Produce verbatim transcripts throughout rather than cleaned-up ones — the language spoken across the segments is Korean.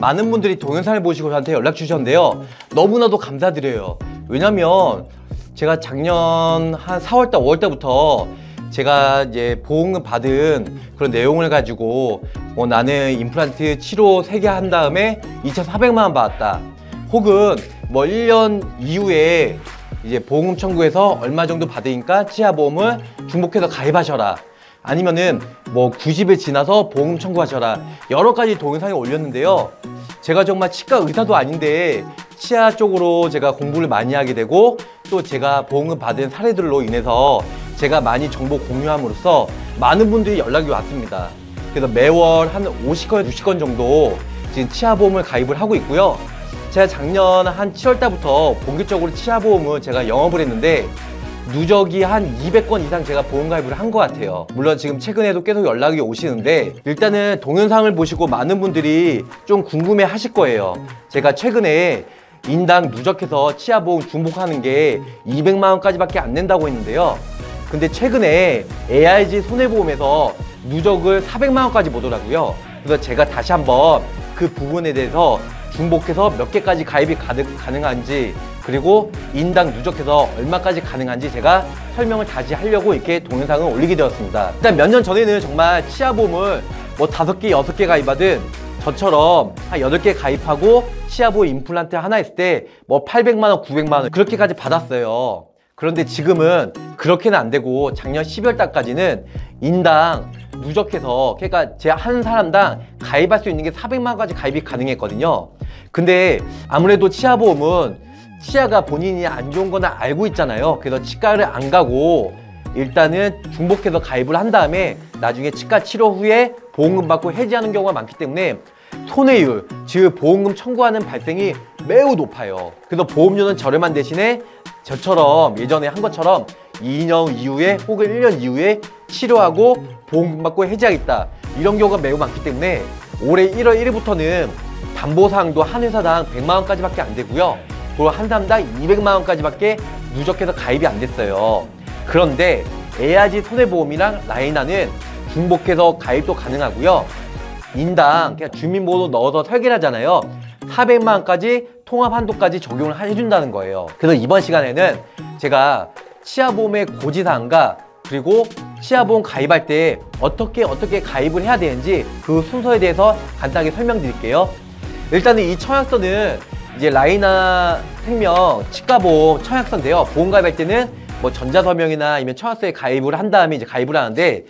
많은 분들이 동영상을 보시고 저한테 연락 주셨는데요. 너무나도 감사드려요. 왜냐면 제가 작년 한 사월달, 오월달부터 제가 이제 보험금 받은 그런 내용을 가지고 뭐 나는 임플란트 치료 세 개 한 다음에 이천사백만 원 받았다. 혹은 뭐 일 년 이후에 이제 보험금 청구해서 얼마 정도 받으니까 치아보험을 중복해서 가입하셔라. 아니면은 뭐 구십 일 지나서 보험금 청구하셔라. 여러 가지 동영상을 올렸는데요. 제가 정말 치과 의사도 아닌데 치아 쪽으로 제가 공부를 많이 하게 되고 또 제가 보험금 받은 사례들로 인해서 제가 많이 정보 공유함으로써 많은 분들이 연락이 왔습니다. 그래서 매월 한 오십 건, 육십 건 정도 지금 치아보험을 가입을 하고 있고요. 제가 작년 한 칠월 달부터 본격적으로 치아보험을 제가 영업을 했는데 누적이 한 이백 건 이상 제가 보험 가입을 한 것 같아요. 물론 지금 최근에도 계속 연락이 오시는데 일단은 동영상을 보시고 많은 분들이 좀 궁금해 하실 거예요. 제가 최근에 인당 누적해서 치아보험 중복하는 게 이백만 원까지 밖에 안 낸다고 했는데요. 근데 최근에 에이아이지 손해보험에서 누적을 사백만 원까지 보더라고요. 그래서 제가 다시 한번 그 부분에 대해서 중복해서 몇 개까지 가입이 가능한지 그리고 인당 누적해서 얼마까지 가능한지 제가 설명을 다시 하려고 이렇게 동영상을 올리게 되었습니다. 일단 몇 년 전에는 정말 치아보험을 뭐 다섯 개, 여섯 개 가입하든 저처럼 한 여덟 개 가입하고 치아보험 임플란트 하나 있을 때 뭐 팔백만 원, 구백만 원 그렇게까지 받았어요. 그런데 지금은 그렇게는 안 되고 작년 십이월 달까지는 인당 누적해서 그러니까 제 한 사람당 가입할 수 있는 게 사백만 원까지 가입이 가능했거든요. 근데 아무래도 치아보험은 치아가 본인이 안 좋은 거는 알고 있잖아요. 그래서 치과를 안 가고 일단은 중복해서 가입을 한 다음에 나중에 치과 치료 후에 보험금 받고 해지하는 경우가 많기 때문에 손해율, 즉 보험금 청구하는 발생이 매우 높아요. 그래서 보험료는 저렴한 대신에 저처럼 예전에 한 것처럼 이 년 이후에 혹은 일 년 이후에 치료하고 보험금 받고 해지하겠다 이런 경우가 매우 많기 때문에 올해 일월 일일부터는 담보사항도 한 회사당 백만 원까지 밖에 안 되고요. 그리고 한 사람당 이백만 원까지 밖에 누적해서 가입이 안 됐어요. 그런데 에이아이지 손해보험이랑 라이나는 중복해서 가입도 가능하고요. 인당 그냥 주민번호 넣어서 설계를 하잖아요. 사백만 원까지 통합 한도까지 적용을 해준다는 거예요. 그래서 이번 시간에는 제가 치아보험의 고지사항과 그리고 치아보험 가입할 때 어떻게 어떻게 가입을 해야 되는지 그 순서에 대해서 간단하게 설명드릴게요. 일단은 이 청약서는 이제 라이나 생명 치과보험 청약서인데요. 보험 가입할 때는 뭐 전자서명이나 아니면 청약서에 가입을 한 다음에 이제 가입을 하는데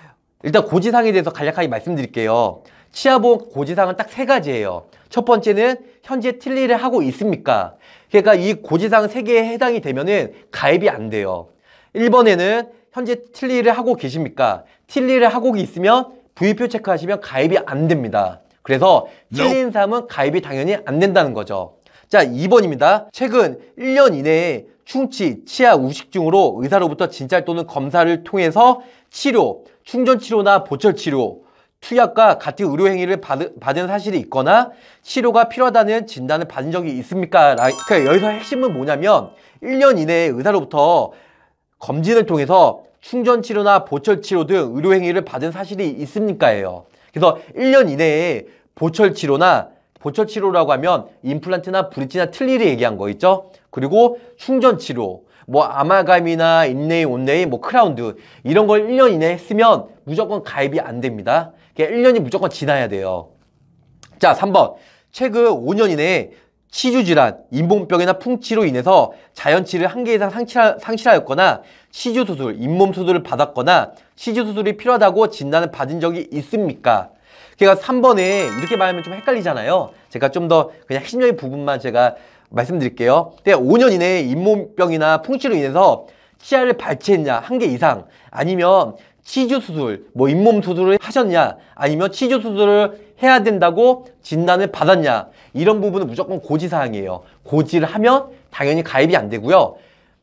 일단 고지사항에 대해서 간략하게 말씀드릴게요. 치아보험 고지사항은 딱 세 가지예요. 첫 번째는 현재 틀니를 하고 있습니까? 그러니까 이 고지사항 세 개에 해당이 되면은 가입이 안 돼요. 일 번에는 현재 틀니를 하고 계십니까? 틀니를 하고 있으면 부위표 체크하시면 가입이 안 됩니다. 그래서 틀린 사람은 가입이 당연히 안 된다는 거죠. 자, 이 번입니다. 최근 일 년 이내에 충치, 치아 우식증으로 의사로부터 진찰 또는 검사를 통해서 치료, 충전치료나 보철치료, 투약과 같은 의료행위를 받, 받은 사실이 있거나 치료가 필요하다는 진단을 받은 적이 있습니까? 그러니까 여기서 핵심은 뭐냐면 일 년 이내에 의사로부터 검진을 통해서 충전치료나 보철치료 등 의료행위를 받은 사실이 있습니까예요. 그래서 일 년 이내에 보철치료나 보철치료라고 하면 임플란트나 브릿지나 틀니를 얘기한 거 있죠? 그리고 충전치료, 뭐 아말감이나 인레이, 온레이, 뭐 크라운드 이런 걸 일 년 이내에 했으면 무조건 가입이 안 됩니다. 그러니까 일 년이 무조건 지나야 돼요. 자, 삼 번. 최근 오 년 이내에 치주질환, 잇몸병이나 풍치로 인해서 자연치를 한 개 이상 상실하, 상실하였거나 치주수술, 잇몸수술을 받았거나 치주수술이 필요하다고 진단을 받은 적이 있습니까? 그러니까 삼 번에 이렇게 말하면 좀 헷갈리잖아요. 제가 좀 더 그냥 핵심적인 부분만 제가 말씀드릴게요. 오 년 이내에 잇몸병이나 풍치로 인해서 치아를 발치했냐, 한 개 이상, 아니면 치주수술, 뭐 잇몸수술을 하셨냐, 아니면 치주수술을 해야 된다고 진단을 받았냐, 이런 부분은 무조건 고지사항이에요. 고지를 하면 당연히 가입이 안 되고요.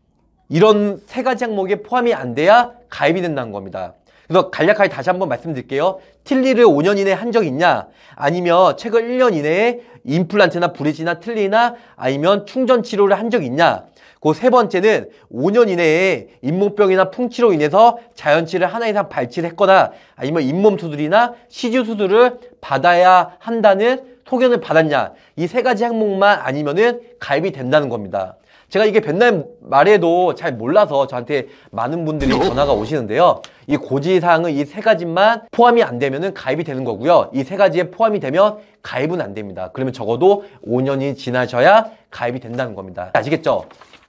이런 세 가지 항목에 포함이 안 돼야 가입이 된다는 겁니다. 그래서 간략하게 다시 한번 말씀드릴게요. 틀니를 오 년 이내에 한 적이 있냐, 아니면 최근 일 년 이내에 임플란트나 브릿지나 틀니나 아니면 충전 치료를 한 적이 있냐. 그 세 번째는 오 년 이내에 잇몸병이나 풍치로 인해서 자연치를 하나 이상 발치를 했거나 아니면 잇몸 수술이나 시주 수술을 받아야 한다는 소견을 받았냐, 이 세 가지 항목만 아니면은 가입이 된다는 겁니다. 제가 이게 맨날 말해도 잘 몰라서 저한테 많은 분들이 전화가 오시는데요. 이 고지사항은 이 세 가지만 포함이 안 되면은 가입이 되는 거고요. 이 세 가지에 포함이 되면 가입은 안 됩니다. 그러면 적어도 오 년이 지나셔야 가입이 된다는 겁니다. 아시겠죠?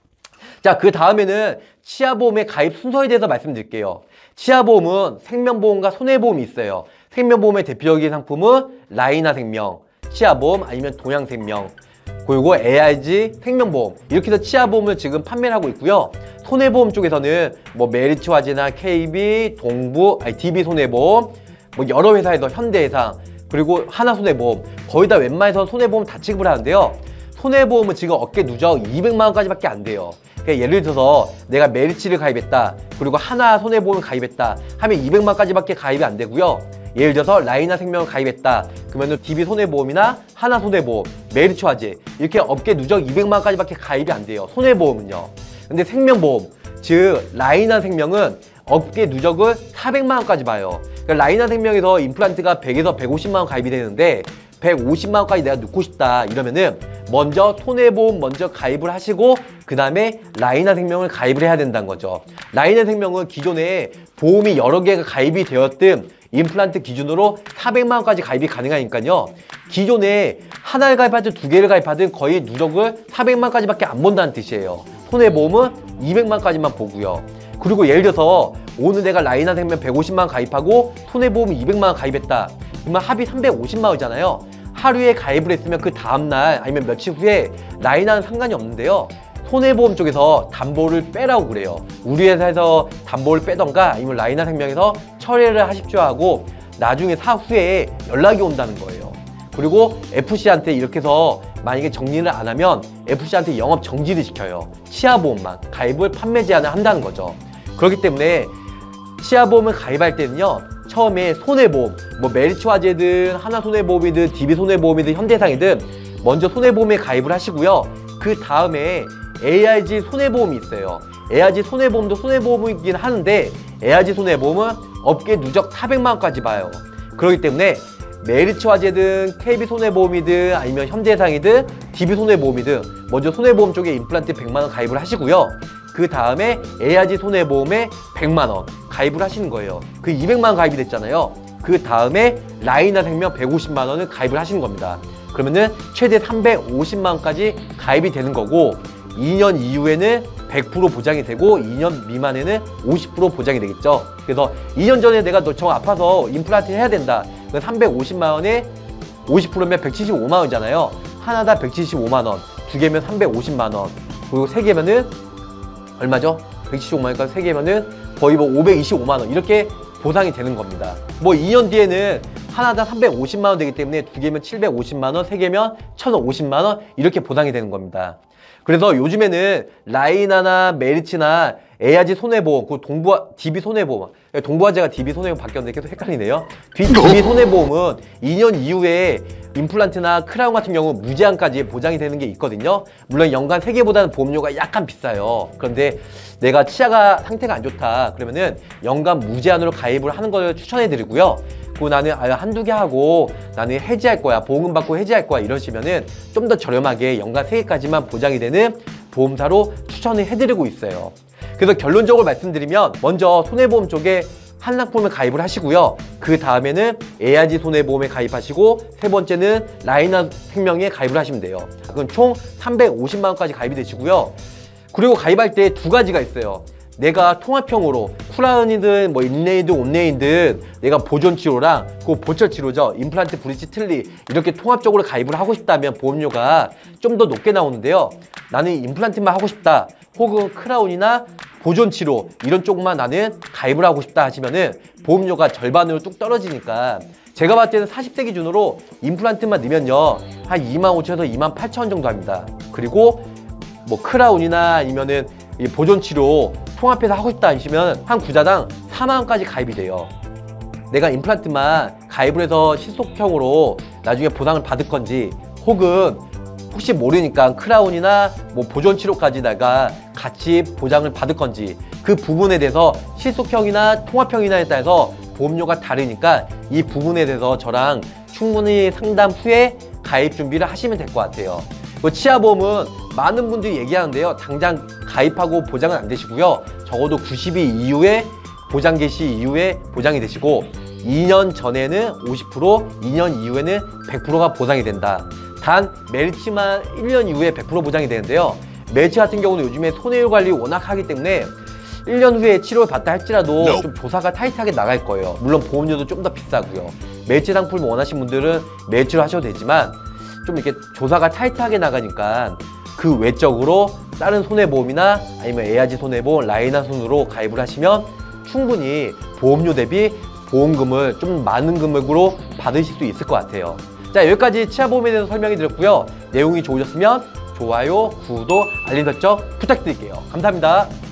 자, 그 다음에는 치아보험의 가입 순서에 대해서 말씀드릴게요. 치아보험은 생명보험과 손해보험이 있어요. 생명보험의 대표적인 상품은 라이나생명, 치아보험 아니면 동양생명, 그리고 에이아이지 생명보험, 이렇게 해서 치아보험을 지금 판매를 하고 있고요. 손해보험 쪽에서는 뭐 메리츠화재나 케이비, 동부, 아니 디비손해보험, 뭐 여러 회사에서 현대해상, 그리고 하나손해보험, 거의 다 웬만해서 손해보험 다 취급을 하는데요. 손해보험은 지금 어깨 누적 이백만 원까지밖에 안 돼요. 그러니까 예를 들어서 내가 메리츠를 가입했다, 그리고 하나 손해보험을 가입했다 하면 이백만 원까지밖에 가입이 안 되고요. 예를 들어서 라이나생명을 가입했다 그러면 디비손해보험이나 하나손해보험, 메리츠화재 이렇게 업계 누적 이백만 원까지밖에 가입이 안 돼요. 손해보험은요. 근데 생명보험, 즉 라이나생명은 업계 누적을 사백만 원까지 봐요. 그러니까 라이나생명에서 임플란트가 백에서 백오십만 원 가입이 되는데 백오십만 원까지 내가 넣고 싶다 이러면은 먼저 손해보험 먼저 가입을 하시고 그 다음에 라이나생명을 가입을 해야 된다는 거죠. 라이나생명은 기존에 보험이 여러 개가 가입이 되었든 임플란트 기준으로 사백만 원까지 가입이 가능하니까요. 기존에 하나를 가입하든 두 개를 가입하든 거의 누적을 사백만 원까지밖에 안 본다는 뜻이에요. 손해보험은 이백만 원까지만 보고요. 그리고 예를 들어서 오늘 내가 라이나생명 백오십만 원 가입하고 손해보험 이백만 원 가입했다. 그러면 합이 삼백오십만 원이잖아요. 하루에 가입을 했으면 그 다음날 아니면 며칠 후에 라이나는 상관이 없는데요. 손해보험 쪽에서 담보를 빼라고 그래요. 우리 회사에서 담보를 빼던가 아니면 라이나생명에서 철회를 하십시오 하고 나중에 사후에 연락이 온다는 거예요. 그리고 에프씨한테 이렇게 해서 만약에 정리를 안 하면 에프씨한테 영업 정지를 시켜요. 치아보험만 가입을 판매 제한을 한다는 거죠. 그렇기 때문에 치아보험을 가입할 때는요, 처음에 손해보험, 뭐 메리츠화재든 하나손해보험이든 디비손해보험이든 현대해상이든 먼저 손해보험에 가입을 하시고요. 그 다음에 에이아이지 손해보험이 있어요. 에이아이지 손해보험도 손해보험이긴 하는데 에이아이지 손해보험은 업계 누적 사백만 원까지 봐요. 그렇기 때문에 메리츠화재든 케이비손해보험이든 아니면 현대해상이든 디비손해보험이든 먼저 손해보험 쪽에 임플란트 백만 원 가입을 하시고요. 그 다음에 에이아이지 손해보험에 백만 원 가입을 하시는 거예요. 그 이백만 원 가입이 됐잖아요. 그 다음에 라이나생명 백오십만 원을 가입을 하시는 겁니다. 그러면은 최대 삼백오십만 원까지 가입이 되는 거고 이 년 이후에는 백 퍼센트 보장이 되고 이 년 미만에는 오십 퍼센트 보장이 되겠죠. 그래서 이 년 전에 내가 너 정 아파서 임플란트 해야 된다. 삼백오십만 원에 오십 퍼센트면 백칠십오만 원이잖아요. 하나당 백칠십오만 원, 두 개면 삼백오십만 원, 그리고 세 개면은 얼마죠? 백칠십오만 원이니까 세 개면은 거의 뭐 오백이십오만 원 이렇게 보상이 되는 겁니다. 뭐 이 년 뒤에는 하나당 삼백오십만 원 되기 때문에 두 개면 칠백오십만 원, 세 개면 천오십만 원 이렇게 보상이 되는 겁니다. 그래서 요즘에는 라이나나 메리츠나 에이아이지 손해보험, 그 동부화, 디비손해보험, 동부화재가 디비손해보험 바뀌었는데 계속 헷갈리네요. 디비손해보험은 이 년 이후에 임플란트나 크라운 같은 경우 무제한까지 보장이 되는 게 있거든요. 물론 연간 세 개보다는 보험료가 약간 비싸요. 그런데 내가 치아가 상태가 안 좋다 그러면은 연간 무제한으로 가입을 하는 걸 추천해 드리고요. 그리고 나는 아, 한두 개 하고 나는 해지할 거야, 보험금 받고 해지할 거야 이러시면은 좀 더 저렴하게 연간 세 개까지만 보장이 되는 보험사로 추천을 해드리고 있어요. 그래서 결론적으로 말씀드리면 먼저 손해보험 쪽에 한 상품을 가입을 하시고요. 그 다음에는 에이아이지 손해보험에 가입하시고 세 번째는 라이나생명에 가입을 하시면 돼요. 그건 총 삼백오십만 원까지 가입이 되시고요. 그리고 가입할 때 두 가지가 있어요. 내가 통합형으로 크라운이든 뭐 인레이든 온레이든 내가 보존치료랑 그 보철치료죠. 임플란트, 브릿지, 틀니 이렇게 통합적으로 가입을 하고 싶다면 보험료가 좀 더 높게 나오는데요. 나는 임플란트만 하고 싶다 혹은 크라운이나 보존치료 이런 쪽만 나는 가입을 하고 싶다 하시면은 보험료가 절반으로 뚝 떨어지니까 제가 봤을 때는 사십 세 기준으로 임플란트만 넣으면요 한 이만 오천에서 이만 팔천 원 정도 합니다. 그리고 뭐 크라운이나 아니면은 이 보존치료 통합해서 하고 싶다 하시면 한 구자당 사만 원까지 가입이 돼요. 내가 임플란트만 가입을 해서 실속형으로 나중에 보상을 받을 건지 혹은 혹시 모르니까 크라운이나 뭐 보존치료까지 내가 같이 보장을 받을 건지 그 부분에 대해서 실속형이나 통합형이나에 따라서 보험료가 다르니까 이 부분에 대해서 저랑 충분히 상담 후에 가입 준비를 하시면 될 것 같아요. 그 치아보험은 많은 분들이 얘기하는데요. 당장 가입하고 보장은 안 되시고요. 적어도 구십 일 이후에 보장 개시 이후에 보장이 되시고 이 년 전에는 오십 퍼센트, 이 년 이후에는 백 퍼센트가 보장이 된다. 단 메리츠만 일 년 이후에 백 퍼센트 보장이 되는데요. 메리츠 같은 경우는 요즘에 손해율 관리 워낙 하기 때문에 일 년 후에 치료를 받다 할지라도 no. 좀 조사가 타이트하게 나갈 거예요. 물론 보험료도 좀 더 비싸고요. 메리츠 상품을 원하시는 분들은 메리츠로 하셔도 되지만 좀 이렇게 조사가 타이트하게 나가니까 그 외적으로 다른 손해보험이나 아니면 에이아지 손해보험, 라이나손으로 가입을 하시면 충분히 보험료 대비 보험금을 좀 많은 금액으로 받으실 수 있을 것 같아요. 자, 여기까지 치아보험에 대해서 설명이 드렸고요. 내용이 좋으셨으면 좋아요, 구독, 알림 설정 부탁드릴게요. 감사합니다.